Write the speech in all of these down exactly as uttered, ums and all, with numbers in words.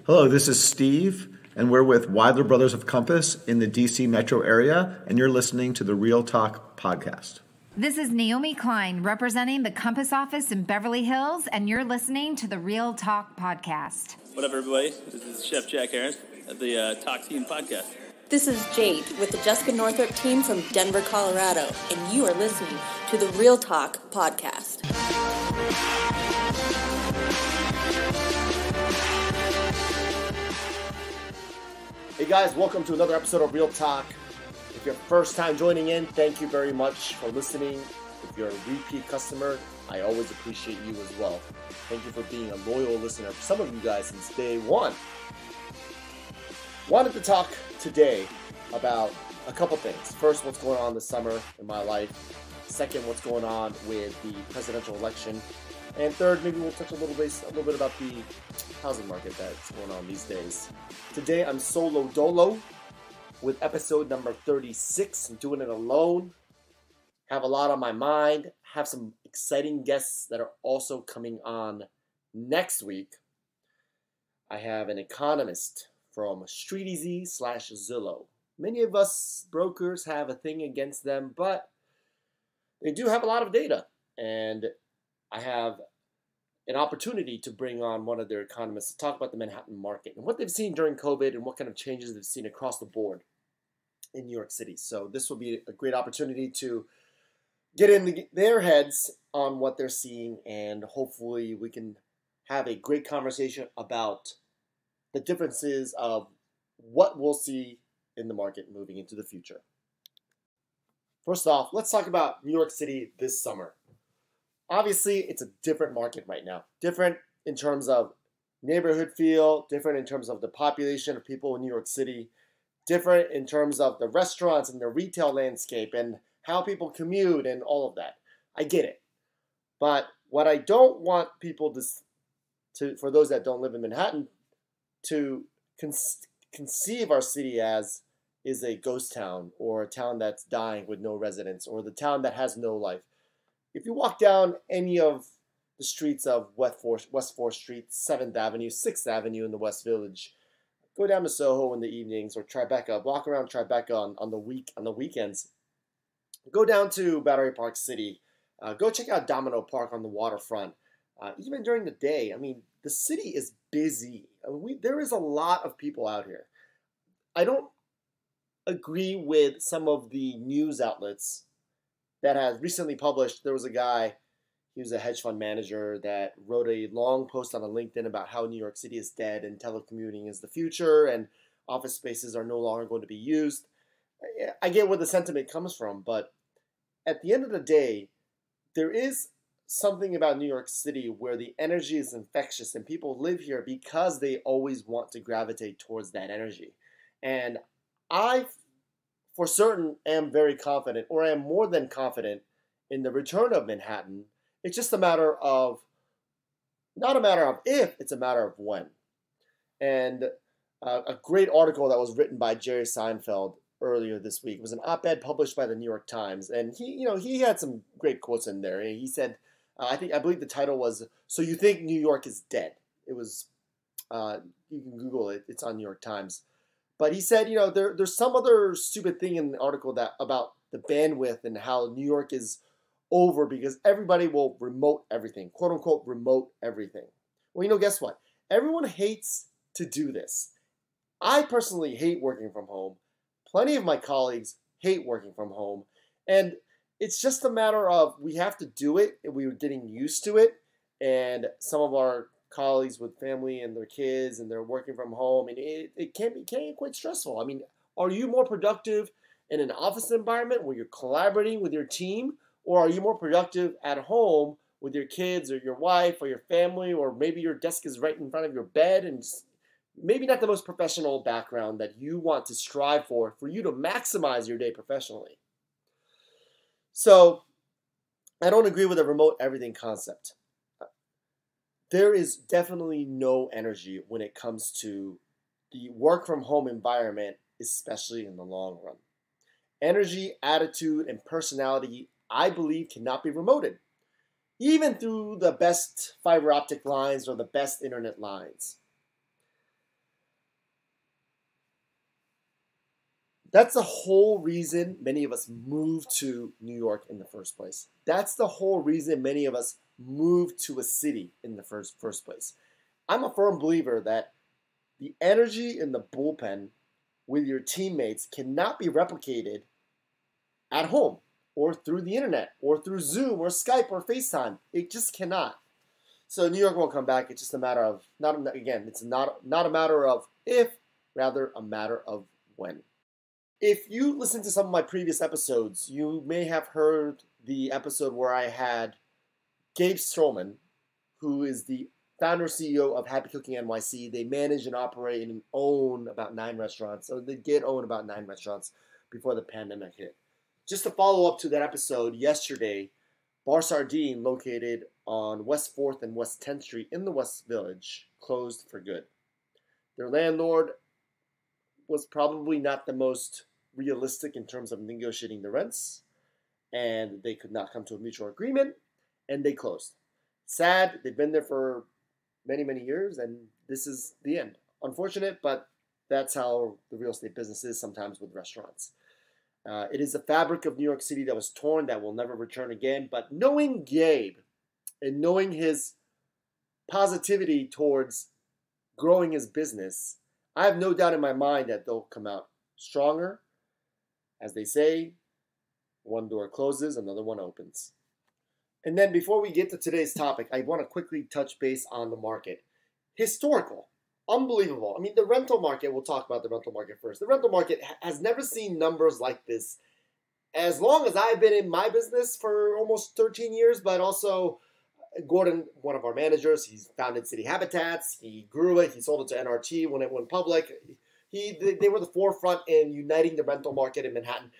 Hello, this is Steve, and we're with Wilder Brothers of Compass in the D C metro area, and you're listening to the Real Talk podcast. This is Naomi Klein, representing the Compass office in Beverly Hills, and you're listening to the Real Talk podcast. What up, everybody? This is Chef Jack Harris at the uh, Talk Team podcast. This is Jade with the Jessica Northrup team from Denver, Colorado, and you are listening to the Real Talk podcast. Hey guys, welcome to another episode of Real Talk. If you're first time joining in, thank you very much for listening. If you're a repeat customer, I always appreciate you as well. Thank you for being a loyal listener. For some of you guys since day one. Wanted to talk today about a couple things. First, what's going on this summer in my life. Second, what's going on with the presidential election. And third, maybe we'll touch a little bit, a little bit about the housing market that's going on these days. Today, I'm solo dolo with episode number thirty-six. I'm doing it alone. Have a lot on my mind. Have some exciting guests that are also coming on next week. I have an economist from StreetEasy slash Zillow. Many of us brokers have a thing against them, but they do have a lot of data. And I have an opportunity to bring on one of their economists to talk about the Manhattan market and what they've seen during COVID and what kind of changes they've seen across the board in New York City. So this will be a great opportunity to get in the, their heads on what they're seeing, and hopefully we can have a great conversation about the differences of what we'll see in the market moving into the future. First off, let's talk about New York City this summer. Obviously, it's a different market right now. Different in terms of neighborhood feel, different in terms of the population of people in New York City, different in terms of the restaurants and the retail landscape and how people commute and all of that. I get it. But what I don't want people to, to for those that don't live in Manhattan, to con- conceive our city as is a ghost town or a town that's dying with no residents or the town that has no life. If you walk down any of the streets of West fourth, West fourth Street, seventh Avenue, sixth Avenue in the West Village, go down to Soho in the evenings or Tribeca, walk around Tribeca on, on the week on the weekends, go down to Battery Park City, uh, go check out Domino Park on the waterfront. Uh, even during the day, I mean, the city is busy. I mean, we, there is a lot of people out here. I don't agree with some of the news outlets that has recently published. There was a guy, he was a hedge fund manager that wrote a long post on LinkedIn about how New York City is dead and telecommuting is the future and office spaces are no longer going to be used. I get where the sentiment comes from, but at the end of the day, there is something about New York City where the energy is infectious and people live here because they always want to gravitate towards that energy. And I for certain am very confident, or I am more than confident in the return of Manhattan. It's just a matter of, not a matter of if, it's a matter of when. And uh, a great article that was written by Jerry Seinfeld earlier this week was an op-ed published by the New York Times. And he, you know, he had some great quotes in there. He said, uh, I think, I believe the title was, "So You Think New York is Dead?" It was, uh, you can Google it, it's on New York Times. But he said, you know, there, there's some other stupid thing in the article that about the bandwidth and how New York is over because everybody will remote everything, quote unquote, remote everything. Well, you know, guess what? Everyone hates to do this. I personally hate working from home. Plenty of my colleagues hate working from home. And it's just a matter of we have to do it and we were getting used to it. And some of our colleagues with family and their kids and they're working from home, and it, it can be can get quite stressful. I mean, are you more productive in an office environment where you're collaborating with your team, or are you more productive at home with your kids or your wife or your family, or maybe your desk is right in front of your bed and just maybe not the most professional background that you want to strive for for you to maximize your day professionally? So I don't agree with the remote everything concept. There is definitely no energy when it comes to the work from home environment, especially in the long run. Energy, attitude, and personality, I believe, cannot be remoted, even through the best fiber optic lines or the best internet lines. That's the whole reason many of us moved to New York in the first place. That's the whole reason many of us moved to a city in the first first place. I'm a firm believer that the energy in the bullpen with your teammates cannot be replicated at home or through the internet or through Zoom or Skype or FaceTime. It just cannot. So New York will come back. It's just a matter of, not again, it's not, not a matter of if, rather a matter of when. If you listen to some of my previous episodes, you may have heard the episode where I had Gabe Stroman, who is the founder and C E O of Happy Cooking N Y C. They manage and operate and own about nine restaurants. So they did own about nine restaurants before the pandemic hit. Just to follow up to that episode, yesterday, Bar Sardine, located on West fourth and West tenth Street in the West Village, closed for good. Their landlord was probably not the most realistic in terms of negotiating the rents, and they could not come to a mutual agreement, and they closed. Sad, they've been there for many, many years, and this is the end. Unfortunate, but that's how the real estate business is sometimes with restaurants. Uh, it is the fabric of New York City that was torn, that will never return again, but knowing Gabe and knowing his positivity towards growing his business, I have no doubt in my mind that they'll come out stronger. As they say, one door closes, another one opens. And then before we get to today's topic, I want to quickly touch base on the market. Historical. Unbelievable. I mean, the rental market, we'll talk about the rental market first. The rental market has never seen numbers like this as long as I've been in my business for almost thirteen years, but also Gordon, one of our managers, he's founded City Habitats. He grew it. He sold it to N R T when it went public. He, they were the forefront in uniting the rental market in Manhattan.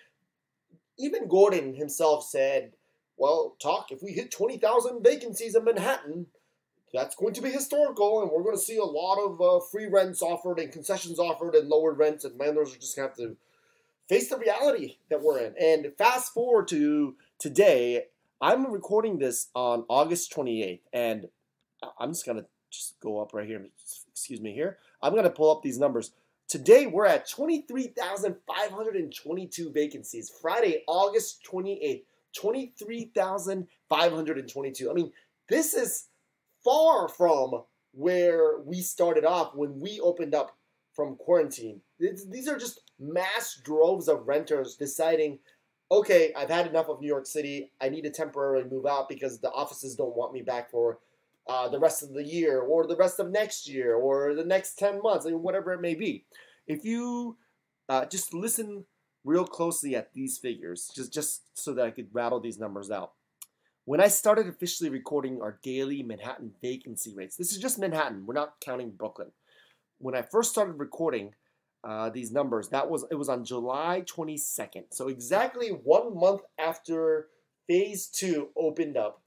Even Gordon himself said, well, talk, if we hit twenty thousand vacancies in Manhattan, that's going to be historical, and we're going to see a lot of uh, free rents offered and concessions offered and lowered rents, and landlords are just going to have to face the reality that we're in. And fast forward to today, I'm recording this on August twenty-eighth, and I'm just going to just go up right here. Excuse me here. I'm going to pull up these numbers. Today, we're at twenty-three thousand five hundred twenty-two vacancies. Friday, August twenty-eighth, twenty-three thousand five hundred twenty-two. I mean, this is far from where we started off when we opened up from quarantine. These are just mass droves of renters deciding, okay, I've had enough of New York City. I need to temporarily move out because the offices don't want me back for uh, the rest of the year or the rest of next year or the next ten months, I mean, whatever it may be. If you uh, just listen real closely at these figures, just, just so that I could rattle these numbers out. When I started officially recording our daily Manhattan vacancy rates, this is just Manhattan, we're not counting Brooklyn. When I first started recording uh, these numbers, that was it was on July twenty-second. So exactly one month after phase two opened up,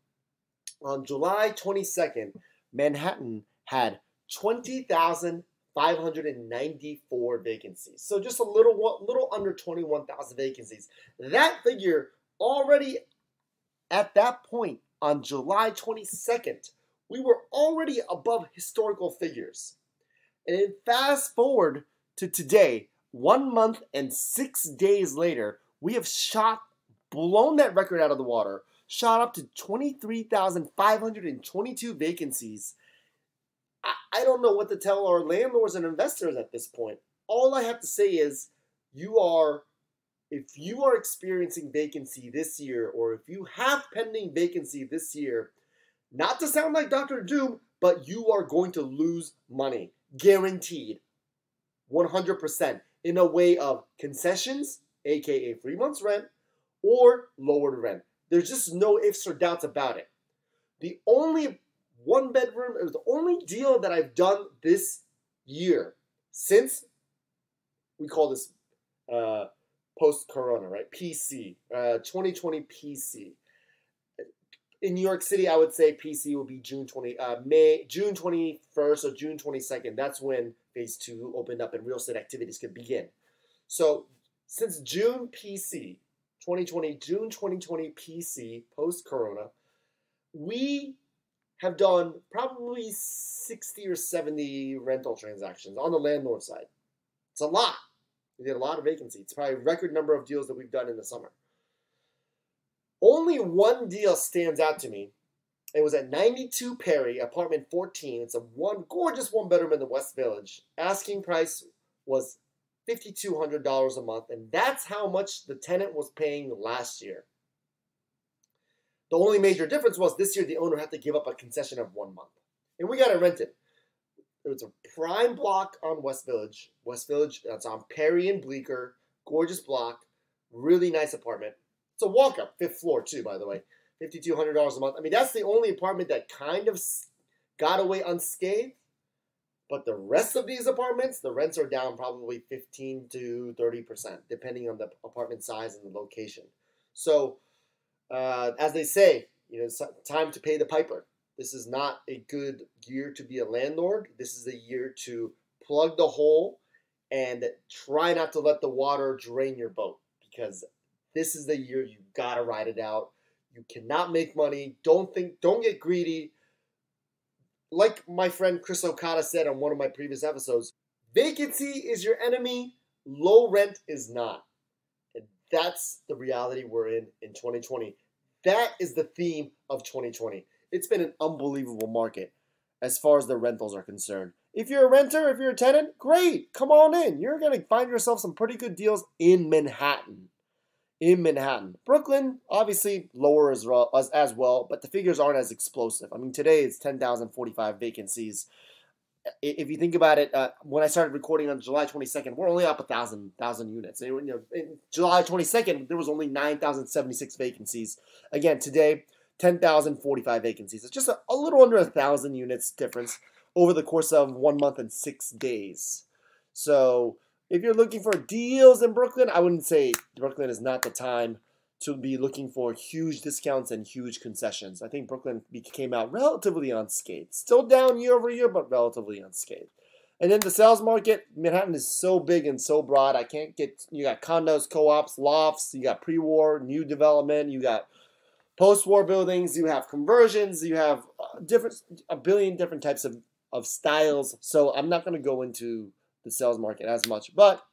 on July twenty-second, Manhattan had twenty thousand five hundred ninety-four vacancies. So just a little, little under twenty-one thousand vacancies. That figure already at that point on July twenty-second, we were already above historical figures. And then fast forward to today, one month and six days later, we have shot, blown that record out of the water, shot up to twenty-three thousand five hundred twenty-two vacancies. I, I don't know what to tell our landlords and investors at this point. All I have to say is you are, if you are experiencing vacancy this year, or if you have pending vacancy this year, not to sound like Doctor Doom, but you are going to lose money. Guaranteed. one hundred percent. In a way of concessions, aka free month's rent, or lowered rent. There's just no ifs or doubts about it. The only one bedroom, it was the only deal that I've done this year since we call this uh, post-corona, right? P C, uh, twenty twenty P C. In New York City, I would say P C will be June twentieth, uh, May, June twenty-first or June twenty-second. That's when phase two opened up and real estate activities could begin. So since June P C, twenty twenty, June twenty twenty P C, post-corona, we have done probably sixty or seventy rental transactions on the landlord side. It's a lot. We did a lot of vacancy. It's probably a record number of deals that we've done in the summer. Only one deal stands out to me. It was at ninety-two Perry, apartment fourteen. It's a one gorgeous one bedroom in the West Village. Asking price was five thousand two hundred dollars a month, and that's how much the tenant was paying last year. The only major difference was this year the owner had to give up a concession of one month. And we got it rented. It was a prime block on West Village. West Village, that's on Perry and Bleecker. Gorgeous block. Really nice apartment. It's a walk-up, fifth floor too, by the way. five thousand two hundred dollars a month. I mean, that's the only apartment that kind of got away unscathed. But the rest of these apartments, the rents are down probably fifteen to thirty percent, depending on the apartment size and the location. So, uh, as they say, you know, it's time to pay the piper. This is not a good year to be a landlord. This is a year to plug the hole and try not to let the water drain your boat, because this is the year you gotta ride it out. You cannot make money. Don't think, don't get greedy. Like my friend Chris Okada said on one of my previous episodes, vacancy is your enemy, low rent is not. And that's the reality we're in in twenty twenty. That is the theme of twenty twenty. It's been an unbelievable market as far as the rentals are concerned. If you're a renter, if you're a tenant, great, come on in. You're going to find yourself some pretty good deals in Manhattan. In Manhattan. Brooklyn, obviously lower as well, as, as well, but the figures aren't as explosive. I mean, today it's ten thousand forty-five vacancies. If you think about it, uh, when I started recording on July twenty-second, we're only up one thousand, one thousand units. And, you know, in July twenty-second, there was only nine thousand seventy-six vacancies. Again, today, ten thousand forty-five vacancies. It's just a, a little under one thousand units difference over the course of one month and six days. So if you're looking for deals in Brooklyn, I wouldn't say Brooklyn is not the time to be looking for huge discounts and huge concessions. I think Brooklyn came out relatively unscathed. Still down year over year, but relatively unscathed. And then the sales market, Manhattan is so big and so broad. I can't get, you got condos, co-ops, lofts, you got pre-war, new development, you got post-war buildings, you have conversions, you have different, a billion different types of, of styles. So I'm not going to go into the sales market as much. But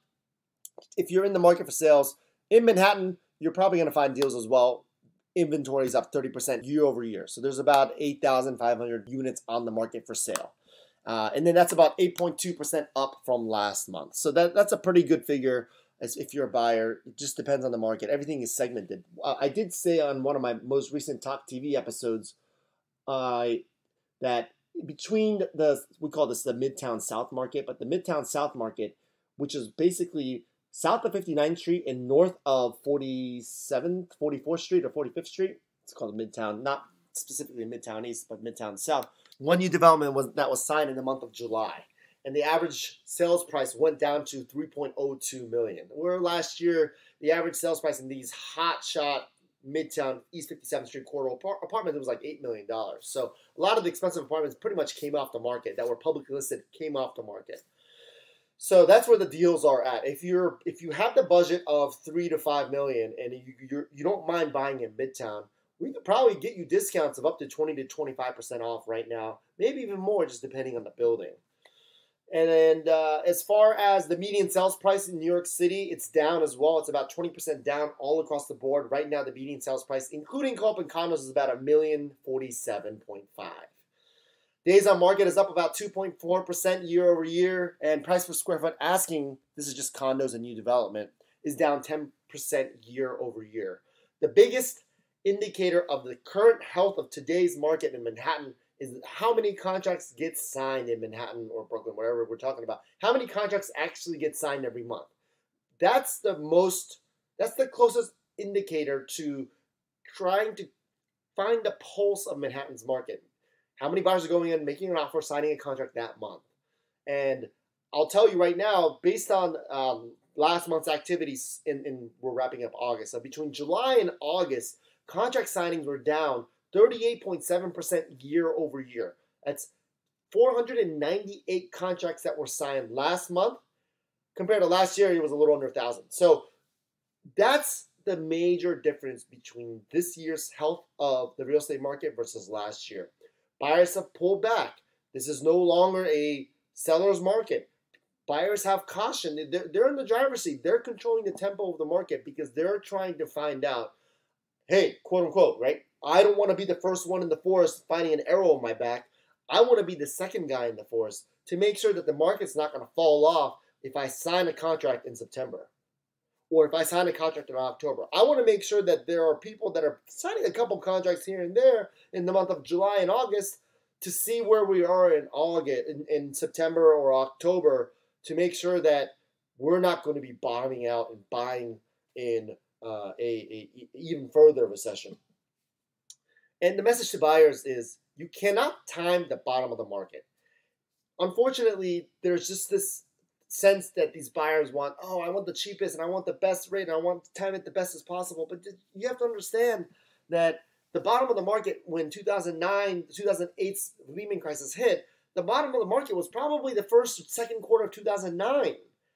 if you're in the market for sales in Manhattan, you're probably going to find deals as well. Inventory is up thirty percent year over year. So there's about eight thousand five hundred units on the market for sale. Uh, and then that's about eight point two percent up from last month. So that, that's a pretty good figure as if you're a buyer. It just depends on the market. Everything is segmented. Uh, I did say on one of my most recent Talk T V episodes uh, that between the, we call this the Midtown South market, but the Midtown South market, which is basically south of fifty-ninth Street and north of forty-seventh, forty-fourth Street or forty-fifth Street. It's called Midtown, not specifically Midtown East, but Midtown South. One new development was that was signed in the month of July, and the average sales price went down to three point oh two million dollars. Where last year, the average sales price in these hot shot Midtown East fifty-seventh Street corridor apartments, it was like eight million dollars. So a lot of the expensive apartments pretty much came off the market that were publicly listed, came off the market. So that's where the deals are at. If you're if you have the budget of three to five million and you you're, you don't mind buying in Midtown, we could probably get you discounts of up to twenty to twenty-five percent off right now, maybe even more, just depending on the building. And then uh, as far as the median sales price in New York City, it's down as well. It's about twenty percent down all across the board. Right now, the median sales price, including co-op and condos, is about one million forty-seven point five. Days on market is up about two point four percent year over year. And price per square foot asking, this is just condos and new development, is down ten percent year over year. The biggest indicator of the current health of today's market in Manhattan is how many contracts get signed in Manhattan or Brooklyn, wherever we're talking about. How many contracts actually get signed every month? That's the most, that's the closest indicator to trying to find the pulse of Manhattan's market. How many buyers are going in, making an offer, signing a contract that month? And I'll tell you right now, based on um, last month's activities, in, in we're wrapping up August. So between July and August, contract signings were down thirty-eight point seven percent year over year. That's four hundred ninety-eight contracts that were signed last month. Compared to last year, it was a little under one thousand. So that's the major difference between this year's health of the real estate market versus last year. Buyers have pulled back. This is no longer a seller's market. buyers have caution. They're, they're in the driver's seat. They're controlling the tempo of the market because they're trying to find out, hey, quote unquote, right? I don't want to be the first one in the forest finding an arrow in my back. I want to be the second guy in the forest to make sure that the market's not going to fall off if I sign a contract in September or if I sign a contract in October. I want to make sure that there are people that are signing a couple contracts here and there in the month of July and August to see where we are in August, in, in September or October, to make sure that we're not going to be bottoming out and buying in uh, a, a even further recession. And the message to buyers is you cannot time the bottom of the market. Unfortunately, there's just this sense that these buyers want, oh, I want the cheapest and I want the best rate and I want to time it the best as possible. But you have to understand that the bottom of the market when two thousand nine, two thousand eight's Lehman crisis hit, the bottom of the market was probably the first or second quarter of two thousand nine.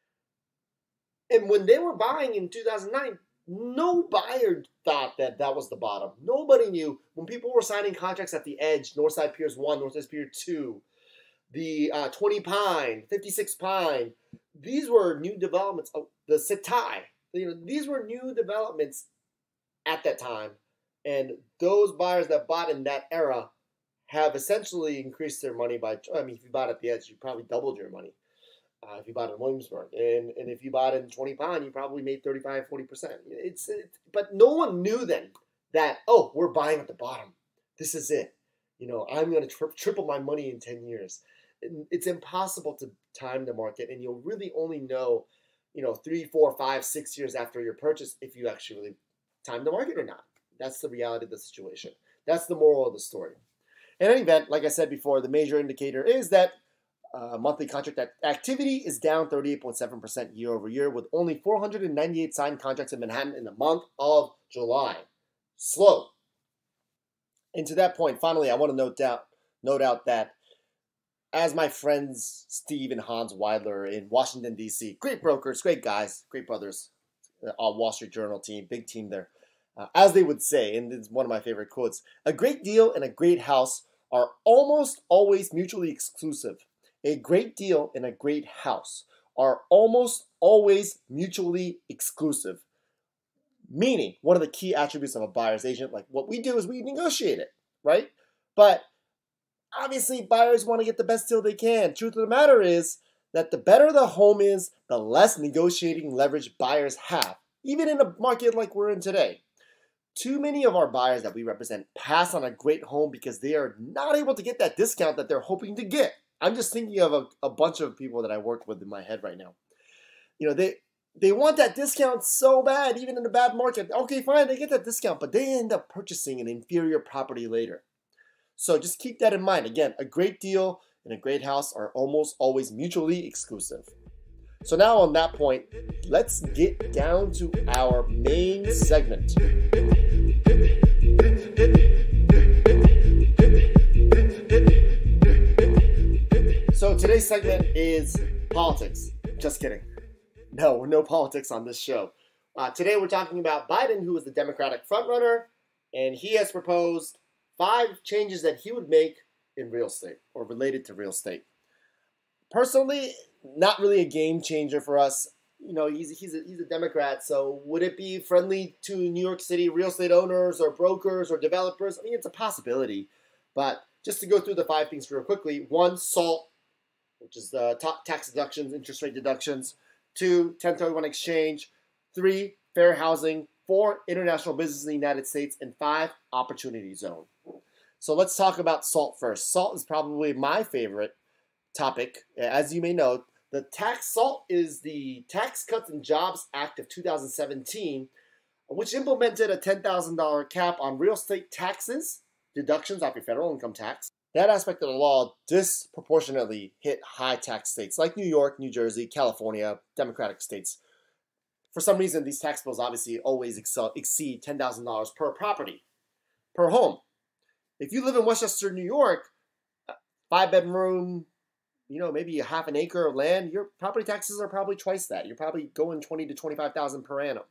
And when they were buying in two thousand nine, no buyer thought that that was the bottom. Nobody knew. When people were signing contracts at the edge, Northside Piers one, Northside Pier two, the uh, twenty Pine, fifty-six Pine, these were new developments. Oh, the Sitai, you know, these were new developments at that time. And those buyers that bought in that era have essentially increased their money by, I mean, if you bought at the edge, you probably doubled your money. Uh, if you bought in Williamsburg. And, and if you bought in twenty Pine, you probably made thirty-five, forty percent. It's, it's, but no one knew then that, oh, we're buying at the bottom. This is it. You know, I'm going to tri- triple my money in ten years. And it's impossible to time the market, and you'll really only know, you know, three, four, five, six years after your purchase if you actually really time the market or not. That's the reality of the situation. That's the moral of the story. In any event, like I said before, the major indicator is that Uh, monthly contract activity is down thirty-eight point seven percent year over year, with only four hundred ninety-eight signed contracts in Manhattan in the month of July. Slow. And to that point, finally, I want to note out, note out that as my friends Steve and Hans Weidler in Washington, D C, great brokers, great guys, great brothers, uh, Wall Street Journal team, big team there, uh, as they would say, and it's one of my favorite quotes, a great deal and a great house are almost always mutually exclusive. A great deal and a great house are almost always mutually exclusive. Meaning, one of the key attributes of a buyer's agent, like what we do is we negotiate it, right? But obviously, buyers want to get the best deal they can. Truth of the matter is that the better the home is, the less negotiating leverage buyers have, even in a market like we're in today. Too many of our buyers that we represent pass on a great home because they are not able to get that discount that they're hoping to get. I'm just thinking of a, a bunch of people that I work with in my head right now. You know, they they want that discount so bad, even in a bad market. Okay, fine, they get that discount, but they end up purchasing an inferior property later. So just keep that in mind. Again, a great deal and a great house are almost always mutually exclusive. So now on that point, let's get down to our main segment. So today's segment is politics. Just kidding. No, no politics on this show. Uh, today we're talking about Biden, who is the Democratic frontrunner, and he has proposed five changes that he would make in real estate or related to real estate. Personally, not really a game changer for us. You know, he's he's a, he's a Democrat, so would it be friendly to New York City real estate owners or brokers or developers? I mean, it's a possibility. But just to go through the five things real quickly. One, SALT, which is the top tax deductions, interest rate deductions. Two, ten thirty-one exchange. Three, fair housing. Four, international business in the United States. And five, opportunity zone. So let's talk about SALT first. SALT is probably my favorite topic. As you may know, the tax SALT is the Tax Cuts and Jobs Act of two thousand seventeen, which implemented a ten thousand dollars cap on real estate taxes, deductions off your federal income tax. That aspect of the law disproportionately hit high tax states like New York, New Jersey, California, Democratic states. For some reason, these tax bills obviously always excel, exceed ten thousand dollars per property, per home. If you live in Westchester, New York, five bedroom, you know, maybe a half an acre of land, your property taxes are probably twice that. You're probably going twenty to twenty-five thousand per annum.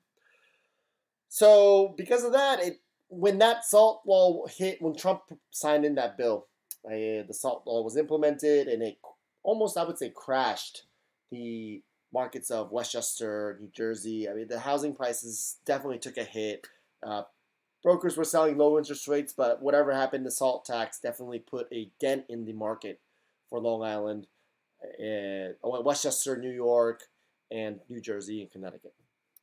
So because of that, it, when that SALT law hit, when Trump signed in that bill, uh, the SALT law was implemented, and it almost, I would say, crashed the markets of Westchester, New Jersey. I mean, the housing prices definitely took a hit. Uh, brokers were selling low interest rates, but whatever happened, the SALT tax definitely put a dent in the market for Long Island, uh, Westchester, New York, and New Jersey and Connecticut.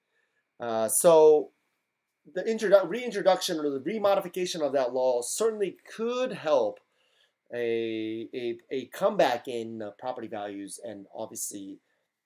Uh, so the introdu- reintroduction or the remodification of that law certainly could help a, a, a comeback in uh, property values and obviously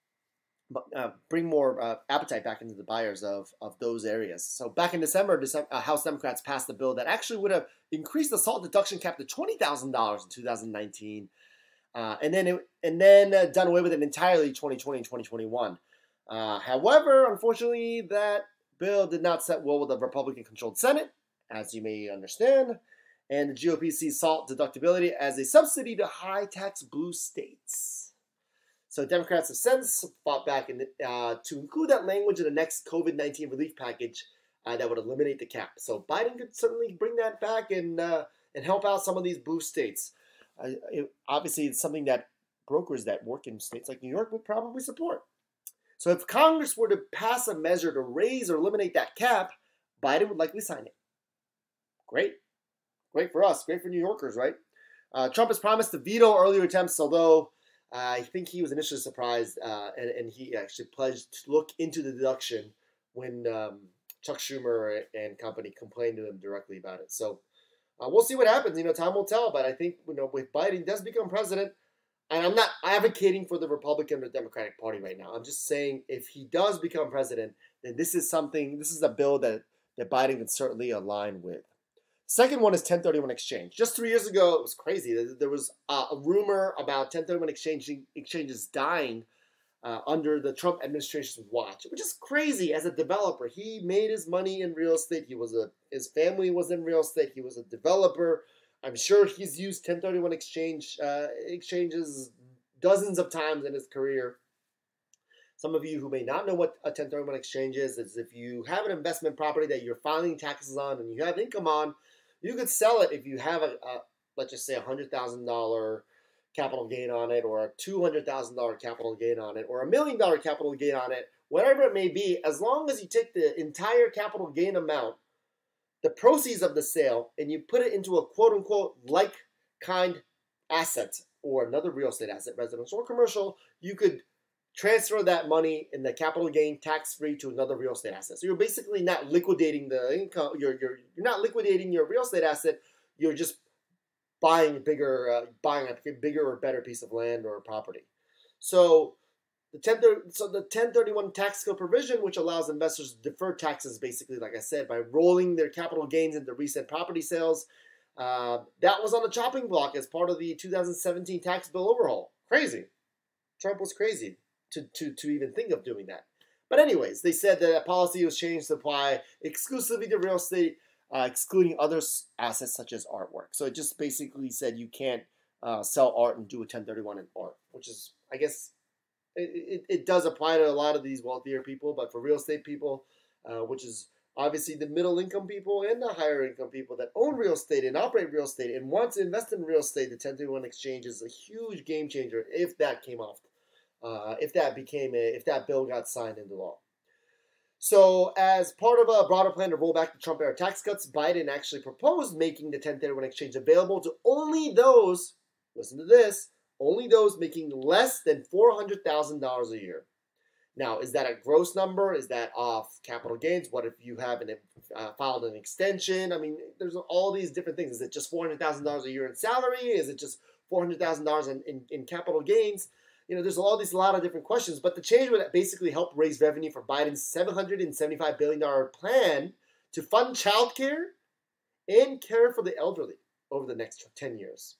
uh, bring more uh, appetite back into the buyers of, of those areas. So back in December, December uh, House Democrats passed a bill that actually would have increased the SALT deduction cap to twenty thousand dollars in two thousand nineteen, uh, and then it, and then uh, done away with it entirely twenty twenty and twenty twenty-one. Uh, however, unfortunately, that bill did not set well with the Republican-controlled Senate, as you may understand, and the G O P sees SALT deductibility as a subsidy to high-tax blue states. So Democrats have since fought back in, uh, to include that language in the next COVID nineteen relief package uh, that would eliminate the cap. So Biden could certainly bring that back and uh, and help out some of these blue states. Uh, it, obviously, it's something that brokers that work in states like New York would probably support. So if Congress were to pass a measure to raise or eliminate that cap, Biden would likely sign it. Great. Great for us. Great for New Yorkers, right? Uh, Trump has promised to veto earlier attempts, although uh, I think he was initially surprised, uh, and, and he actually pledged to look into the deduction when um, Chuck Schumer and company complained to him directly about it. So uh, we'll see what happens. You know, time will tell. But I think, you know, if Biden does become president, and I'm not advocating for the Republican or Democratic Party right now. I'm just saying if he does become president, then this is something, this is a bill that, that Biden can certainly align with. Second one is ten thirty-one exchange. Just three years ago, it was crazy. There was uh, a rumor about ten thirty-one exchange, exchanges dying uh, under the Trump administration's watch, which is crazy. As a developer, he made his money in real estate. He was a his family was in real estate. He was a developer. I'm sure he's used ten thirty-one exchange uh, exchanges dozens of times in his career. Some of you who may not know what a ten thirty-one exchange is, is if you have an investment property that you're filing taxes on and you have income on, you could sell it if you have a, a let's just say a one hundred thousand dollars capital gain on it, or a two hundred thousand dollars capital gain on it, or a million dollar capital gain on it, whatever it may be, as long as you take the entire capital gain amount, the proceeds of the sale, and you put it into a quote-unquote like-kind asset or another real estate asset, residential or commercial, you could transfer that money in the capital gain tax-free to another real estate asset. So you're basically not liquidating the income. You're you're you're not liquidating your real estate asset. You're just buying bigger, uh, buying a bigger or better piece of land or property. So the ten so the ten thirty-one tax code provision, which allows investors to defer taxes, basically, like I said, by rolling their capital gains into recent property sales, uh, that was on the chopping block as part of the two thousand seventeen tax bill overhaul. Crazy. Trump was crazy to, to, to even think of doing that. But anyways, they said that a policy was changed to apply exclusively to real estate, uh, excluding other assets such as artwork. So it just basically said you can't uh, sell art and do a ten thirty-one in art, which is, I guess, it, it, it does apply to a lot of these wealthier people, but for real estate people, uh, which is obviously the middle income people and the higher income people that own real estate and operate real estate and want to invest in real estate, the ten thirty-one exchange is a huge game changer if that came off. Uh, if that became a, if that bill got signed into law. So as part of a broader plan to roll back the Trump era tax cuts, Biden actually proposed making the ten thirty-one exchange available to only those, listen to this, only those making less than four hundred thousand dollars a year. Now, is that a gross number? Is that off capital gains? What if you haven't uh, filed an extension? I mean, there's all these different things. Is it just four hundred thousand dollars a year in salary? Is it just four hundred thousand dollars in, in, in capital gains? You know, there's all these a lot of different questions, but the change would basically help raise revenue for Biden's seven hundred seventy-five billion dollars plan to fund childcare and care for the elderly over the next ten years.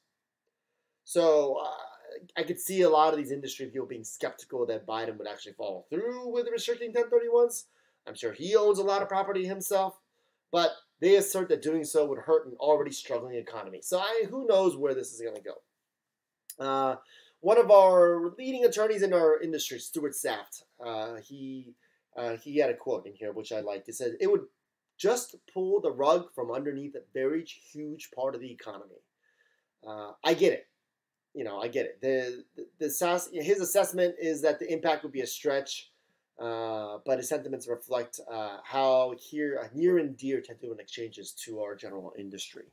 So uh, I could see a lot of these industry people being skeptical that Biden would actually follow through with restricting ten thirty-ones. I'm sure he owns a lot of property himself, but they assert that doing so would hurt an already struggling economy. So I, who knows where this is going to go. Uh, One of our leading attorneys in our industry, Stuart Saft, uh, he uh, he had a quote in here which I liked. It said, "It would just pull the rug from underneath a very huge part of the economy." Uh, I get it. you know, I get it. The, the, the his assessment is that the impact would be a stretch, uh, but his sentiments reflect uh, how here near and dear tattooing exchanges to our general industry.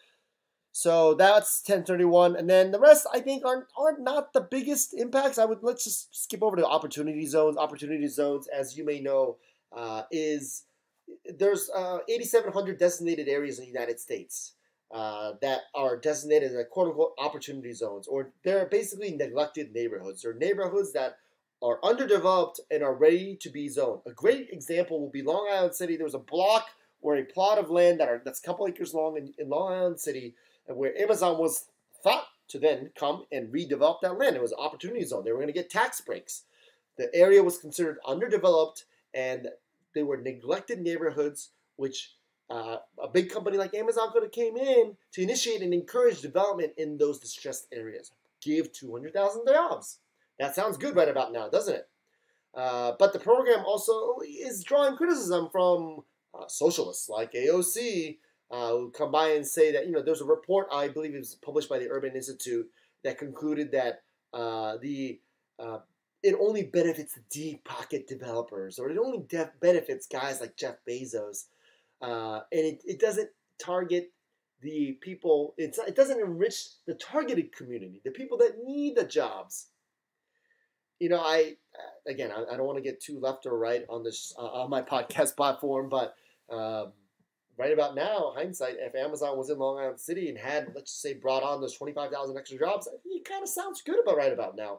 So that's ten thirty-one, and then the rest I think aren't aren't not the biggest impacts. I would let's just skip over to opportunity zones. Opportunity zones, as you may know, uh, is there's uh, eighty-seven hundred designated areas in the United States uh, that are designated as quote unquote opportunity zones, or they're basically neglected neighborhoods. They're neighborhoods that are underdeveloped and are ready to be zoned. A great example will be Long Island City. There was a block or a plot of land that are that's a couple acres long in, in Long Island City, where Amazon was thought to then come and redevelop that land. It was an opportunity zone. They were going to get tax breaks. The area was considered underdeveloped, and they were neglected neighborhoods, which uh, a big company like Amazon could have came in to initiate and encourage development in those distressed areas. Give two hundred thousand jobs. That sounds good right about now, doesn't it? Uh, but the program also is drawing criticism from uh, socialists like A O C, Uh, who come by and say that, you know, there's a report, I believe it was published by the Urban Institute, that concluded that uh, the uh, it only benefits the deep pocket developers, or it only def- benefits guys like Jeff Bezos, uh, and it, it doesn't target the people, it's, it doesn't enrich the targeted community, the people that need the jobs. You know, I, again, I, I don't want to get too left or right on this, uh, on my podcast platform, but um, right about now, hindsight, if Amazon was in Long Island City and had, let's just say, brought on those twenty-five thousand extra jobs, I think it kind of sounds good about right about now.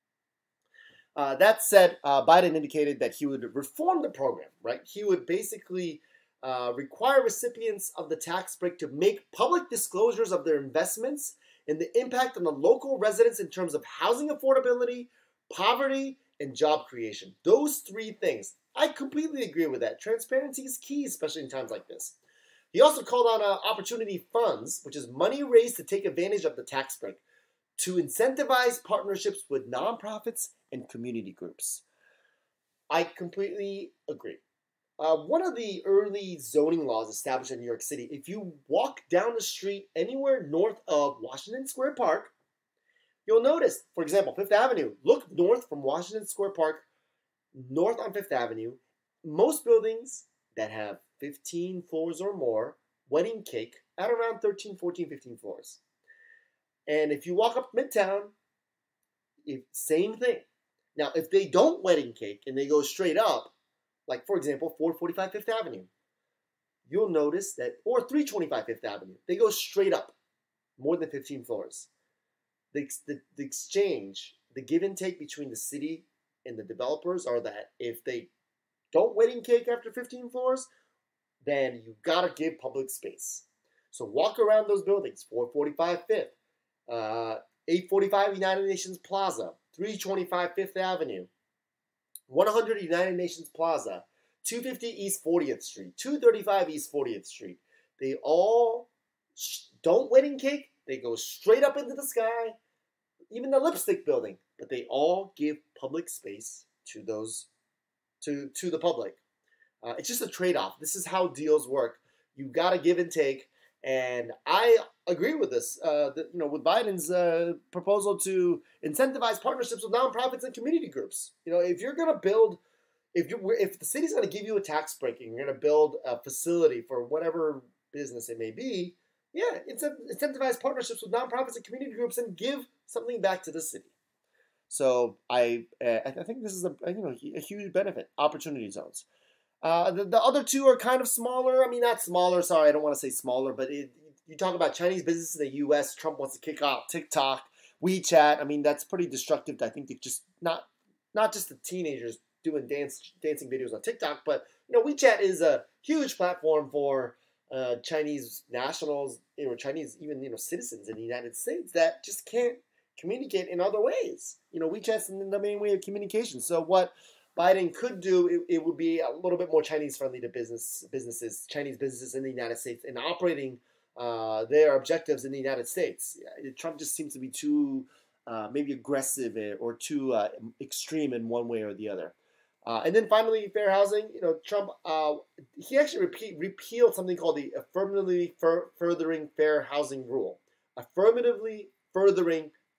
Uh, that said, uh, Biden indicated that he would reform the program, right? He would basically uh, require recipients of the tax break to make public disclosures of their investments and the impact on the local residents in terms of housing affordability, poverty, and job creation. Those three things. I completely agree with that. Transparency is key, especially in times like this. He also called on uh, opportunity funds, which is money raised to take advantage of the tax break, to incentivize partnerships with nonprofits and community groups. I completely agree. Uh, one of the early zoning laws established in New York City, if you walk down the street anywhere north of Washington Square Park, you'll notice, for example, Fifth Avenue. Look north from Washington Square Park, north on Fifth Avenue. Most buildings that have fifteen floors or more, wedding cake at around thirteen, fourteen, fifteen floors. And if you walk up Midtown, if, same thing. Now, if they don't wedding cake and they go straight up, like for example, four forty-five Fifth Avenue, you'll notice that, or three twenty-five Fifth Avenue, they go straight up, more than fifteen floors. The, the, the exchange, the give and take between the city and the developers are that if they don't wedding cake after fifteen floors, then you gotta give public space. So walk around those buildings, four forty-five Fifth, uh, eight forty-five United Nations Plaza, three twenty-five Fifth Avenue, one hundred United Nations Plaza, two fifty East fortieth Street, two thirty-five East fortieth Street. They all don't wedding cake, they go straight up into the sky, even the lipstick building, but they all give public space to those, to, to the public. Uh, it's just a trade-off. This is how deals work. You got to give and take, and I agree with this. Uh, the, you know, with Biden's uh, proposal to incentivize partnerships with nonprofits and community groups. You know, if you're going to build, if you if the city's going to give you a tax break and you're going to build a facility for whatever business it may be, yeah, incentivize partnerships with nonprofits and community groups and give something back to the city. So I uh, I think this is a you know a huge benefit. Opportunity zones. Uh, the, the other two are kind of smaller. I mean, not smaller. Sorry, I don't want to say smaller, but it, you talk about Chinese business in the U S. Trump wants to kick off TikTok, WeChat. I mean, that's pretty destructive. I think they just not not just the teenagers doing dance dancing videos on TikTok, but you know, WeChat is a huge platform for uh, Chinese nationals, you know, Chinese even you know citizens in the United States that just can't communicate in other ways. You know, WeChat's the main way of communication. So what Biden could do, it, it would be a little bit more Chinese friendly to business businesses, Chinese businesses in the United States, and operating uh, their objectives in the United States. Yeah, Trump just seems to be too uh, maybe aggressive or too uh, extreme in one way or the other. Uh, and then finally, fair housing. You know, Trump uh, he actually repeat, repealed something called the affirmatively fur- furthering fair housing rule. Affirmatively furthering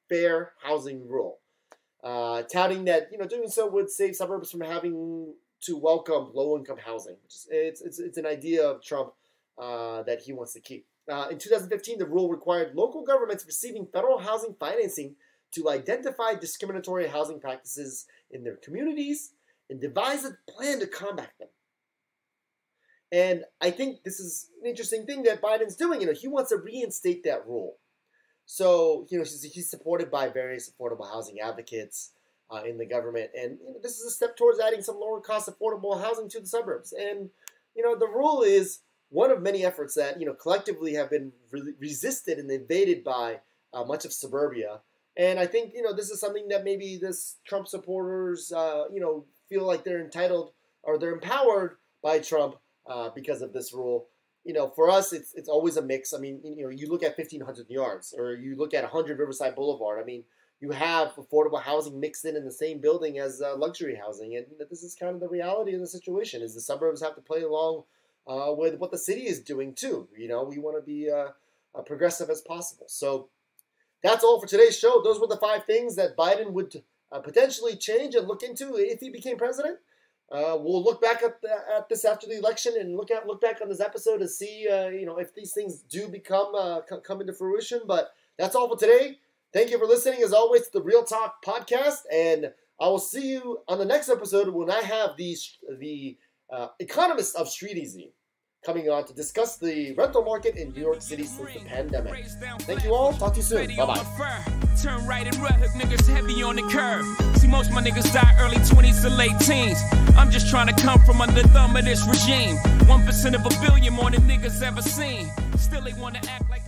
fair housing rule, uh, touting that, you know, doing so would save suburbs from having to welcome low-income housing. Which is, it's, it's, it's an idea of Trump uh, that he wants to keep. Uh, in two thousand fifteen, the rule required local governments receiving federal housing financing to identify discriminatory housing practices in their communities and devise a plan to combat them. And I think this is an interesting thing that Biden's doing. You know, he wants to reinstate that rule. So, you know, he's, he's supported by various affordable housing advocates uh, in the government. And you know, this is a step towards adding some lower cost affordable housing to the suburbs. And, you know, the rule is one of many efforts that, you know, collectively have been re- resisted and evaded by uh, much of suburbia. And I think, you know, this is something that maybe this Trump supporters, uh, you know, feel like they're entitled or they're empowered by Trump uh, because of this rule. You know, for us, it's it's always a mix. I mean, you know, you look at fifteen hundred yards or you look at one hundred Riverside Boulevard. I mean, you have affordable housing mixed in in the same building as uh, luxury housing. And this is kind of the reality of the situation, is the suburbs have to play along uh, with what the city is doing too. You know, we want to be uh, uh, progressive as possible. So that's all for today's show. Those were the five things that Biden would uh, potentially change and look into if he became president. Uh, we'll look back at, the, at this after the election and look at look back on this episode to see uh, you know, if these things do become uh, c- come into fruition. But that's all for today. Thank you for listening, as always, to the Real Talk podcast, and I will see you on the next episode when I have the the uh, economist of Street Easy coming on to discuss the rental market in New York City since the pandemic. Thank you all. Talk to you soon. Bye-bye. Turn right and run, hook niggas heavy on the curve. See, most of my niggas die early twenties to late teens. I'm just trying to come from under the thumb of this regime. one percent of a billion more than niggas ever seen. Still they want to act like